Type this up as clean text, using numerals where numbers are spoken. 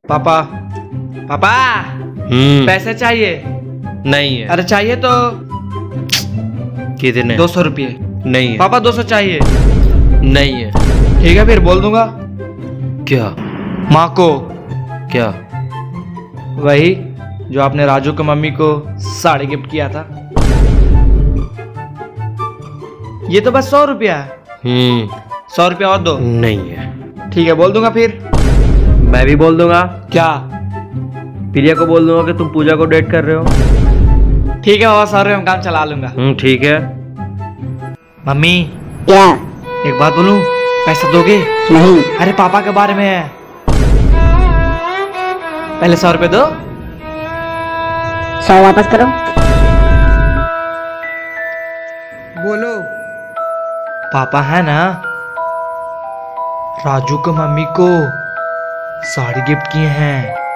पापा पापा पैसे चाहिए। नहीं है। अरे चाहिए तो कितने? 200 रुपये। नहीं है। पापा 200 चाहिए। नहीं है। ठीक है फिर बोल दूंगा। क्या? माँ को। क्या? वही जो आपने राजू की मम्मी को साड़ी गिफ्ट किया था। ये तो बस 100 रुपया है। 100 रुपया और दो। नहीं है। ठीक है बोल दूंगा फिर। मैं भी बोल दूंगा। क्या? प्रिया को बोल दूंगा कि तुम पूजा को डेट कर रहे हो। ठीक है बाबा 100 रुपये में काम चला लूंगा। ठीक है। मम्मी क्या? एक बात बोलूं, पैसा दोगे? नहीं। अरे पापा के बारे में है। पहले 100 रुपये दो। 100 वापस करो। बोलो। पापा है ना, राजू की मम्मी को साड़ी गिफ्ट किए हैं।